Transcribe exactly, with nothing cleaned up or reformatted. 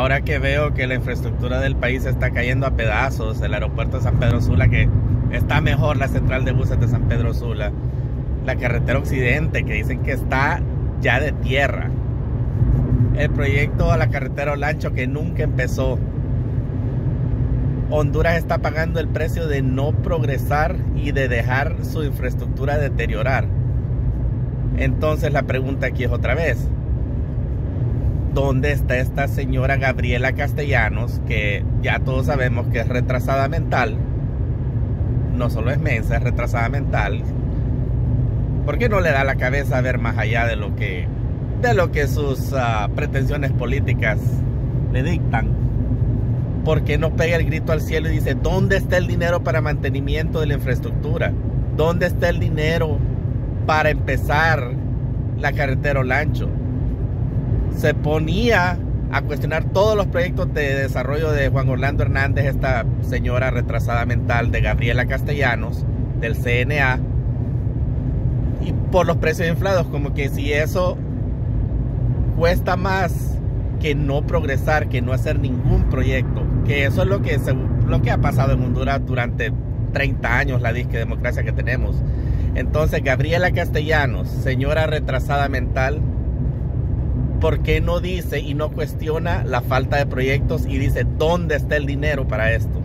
ahora que veo que la infraestructura del país está cayendo a pedazos, el aeropuerto de San Pedro Sula, que está mejor la central de buses de San Pedro Sula, la carretera occidente, que dicen que está ya de tierra, el proyecto a la carretera Olancho, que nunca empezó. Honduras está pagando el precio de no progresar y de dejar su infraestructura deteriorar. Entonces la pregunta aquí es otra vez: ¿dónde está esta señora Gabriela Castellanos, que ya todos sabemos que es retrasada mental? No solo es mensa, es retrasada mental. ¿Por qué no le da la cabeza a ver más allá de lo que, de lo que sus uh, pretensiones políticas le dictan? ¿Por qué no pega el grito al cielo y dice: ¿dónde está el dinero para mantenimiento de la infraestructura? ¿Dónde está el dinero para empezar la carretera Olancho? Se ponía a cuestionar todos los proyectos de desarrollo de Juan Orlando Hernández, esta señora retrasada mental, de Gabriela Castellanos, del C N A, y por los precios inflados, como que si eso cuesta más que no progresar, que no hacer ningún proyecto, que eso es lo que, se, lo que ha pasado en Honduras durante treinta años, la disque democracia que tenemos. Entonces, Gabriela Castellanos, señora retrasada mental, ¿por qué no dice y no cuestiona la falta de proyectos y dice: ¿dónde está el dinero para esto?